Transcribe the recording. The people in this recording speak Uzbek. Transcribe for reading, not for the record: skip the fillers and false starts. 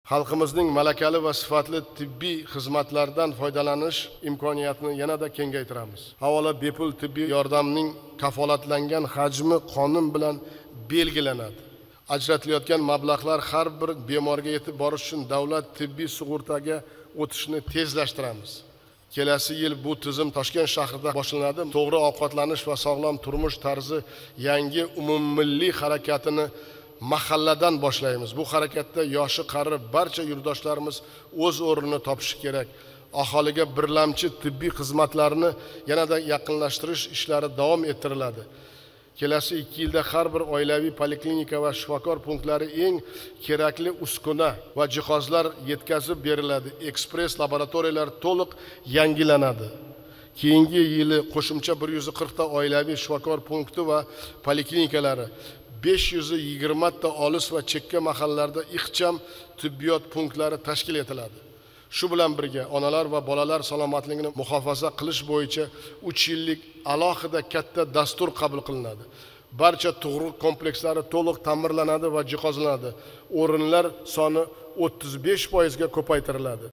xalqimizning malakali va sifatli tibbiy xizmatlardan foydalanish imkoniyatini yanada kengaytiramiz. Avvalo, bepul tibbiy yordamning kafolatlangan hajmi qonun bilan belgilanadi. Ajratilayotgan mablag'lar har bir bemorga yetib borish uchun davlat tibbiy sug'urtaga o'tishni tezlashtiramiz. Kelasi yil bu tizim Toshkent shahrida boshlanadi. To'g'ri ovqatlanish va sog'lom turmush tarzi yangi umummilliy harakatini mahalladan boshlaymiz. Bu harakatda yoshi qari barcha yurtdoshlarimiz o'z o'rnini topishi kerak. Aholiga birlamchi tibbiy xizmatlarni yanada yaqinlashtirish ishlari davom ettiriladi. Kelasi 2 yilda har bir oilaviy poliklinika va shifokor punktlari eng kerakli uskuna va jihozlar yetkazib beriladi. Ekspress laboratoriyalar to'liq yangilanadi. Keyingi yili qo'shimcha 140 ta oilaviy shifokor punkti va poliklinikalari, 520 ta olis va chekka mahallalarda ixcham tibbiyot punktlari tashkil etiladi. Shu bilan birga onalar va bolalar salomatligini muhofaza qilish bo'yicha 3 yillik alohida katta dastur qabul qilinadi. Barcha tug'ruq komplekslari to'liq ta'mirlanadi va jihozlanadi. O'rinlar soni 35% ga ko'paytiriladi.